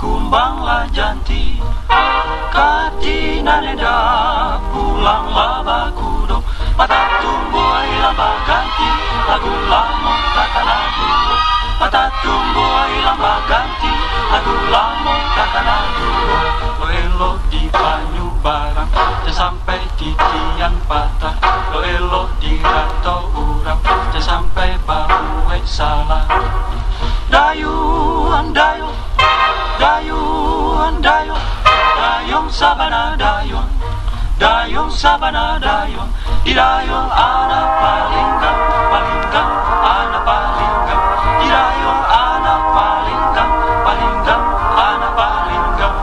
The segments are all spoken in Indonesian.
kumbanglah janti katina neda pulanglah bakudo mata tumbuh lamba ganti lagu lama takkan adu mata tumbuh lamba ganti lagu lama takkan adu lo elok di banyu barang sampai titian patah lo elok di rantau urang sampai bahu salah dayuan dayung dayuan dayung dayung sabana dayung dayung sabana dayung di dayung anak palinggang palinggang anak palinggang di dayung anak palinggang palinggang anak palinggang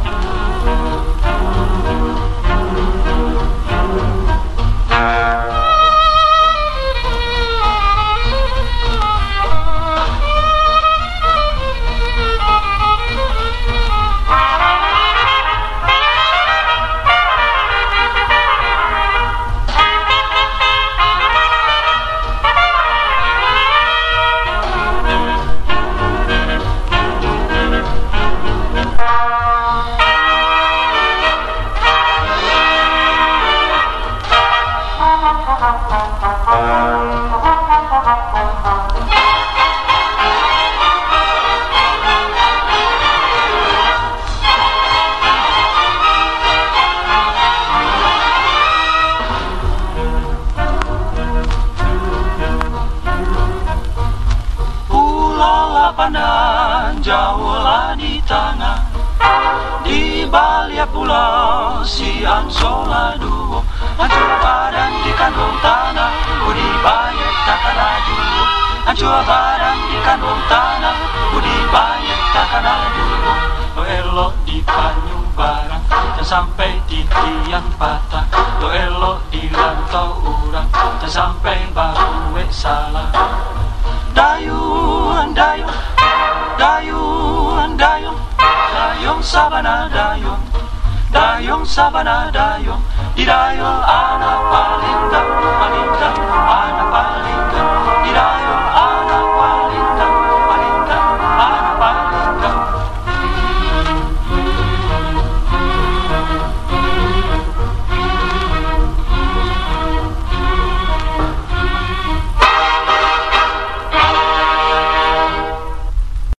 pandang jauhlah di tanah di balik pulau siang soladu hancur badan di kandung tanah budi banyak takkan adu hancur badan di kandung tanah budi banyak takkan adu lo elok di banyu barang dan sampai titian patah lo elok di rantau urang dan sampai baru salah dayuan dayung dayuan dayung dayung sabana dayung dayung sabana dayung di dayung anak palinggang palinggang